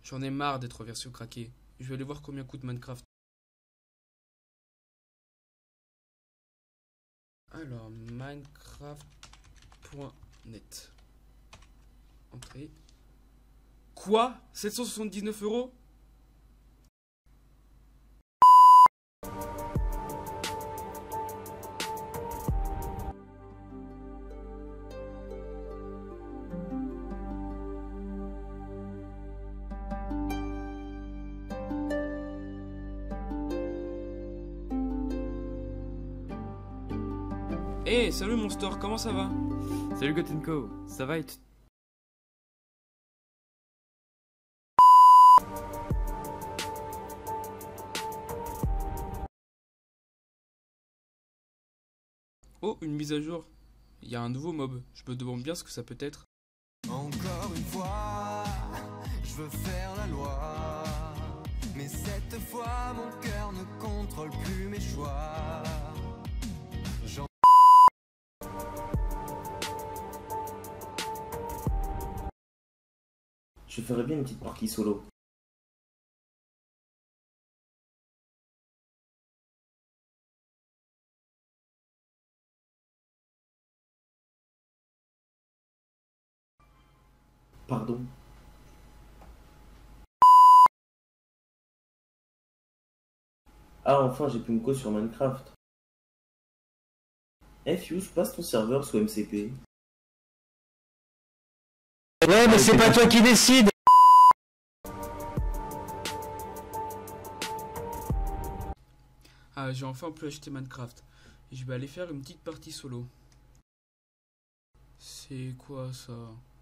J'en ai marre d'être version craquée. Je vais aller voir combien coûte Minecraft. Alors, Minecraft.net. Entrée. Quoi? 779 €? Hey, salut Monster, comment ça va? Salut Gotenko, ça va et Oh, une mise à jour. Il y a un nouveau mob. Je me demande bien ce que ça peut être. Encore une fois, je veux faire la loi. Mais cette fois, mon cœur ne contrôle plus mes choix. Je ferais bien une petite partie solo. Pardon. Ah, enfin, j'ai pu me co sur Minecraft. Fuse, passe ton serveur sous MCP. Ouais, mais c'est pas toi qui décide. Ah, j'ai enfin pu acheter Minecraft. Je vais aller faire une petite partie solo. C'est quoi ça?